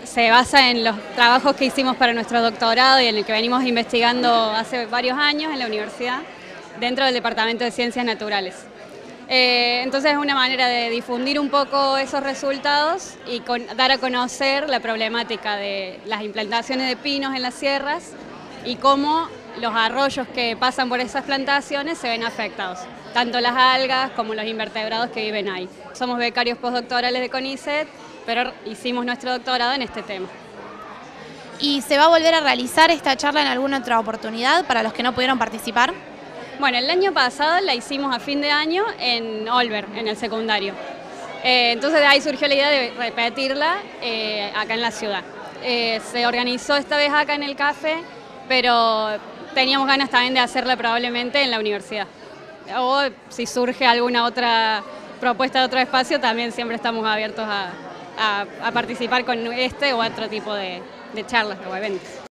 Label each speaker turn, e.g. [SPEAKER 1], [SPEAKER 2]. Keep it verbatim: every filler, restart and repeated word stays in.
[SPEAKER 1] se basa en los trabajos que hicimos para nuestro doctorado y en el que venimos investigando hace varios años en la universidad, dentro del Departamento de Ciencias Naturales. Eh, entonces es una manera de difundir un poco esos resultados y con, dar a conocer la problemática de las implantaciones de pinos en las sierras y cómo los arroyos que pasan por esas plantaciones se ven afectados, tanto las algas como los invertebrados que viven ahí. Somos becarios postdoctorales de CONICET, pero hicimos nuestro doctorado en este tema.
[SPEAKER 2] ¿Y se va a volver a realizar esta charla en alguna otra oportunidad para los que no pudieron participar?
[SPEAKER 1] Bueno, el año pasado la hicimos a fin de año en Olver, en el secundario. Eh, entonces de ahí surgió la idea de repetirla eh, acá en la ciudad. Eh, se organizó esta vez acá en el café, pero teníamos ganas también de hacerla probablemente en la universidad. O si surge alguna otra propuesta de otro espacio, también siempre estamos abiertos a, a, a participar con este o otro tipo de, de charlas o eventos.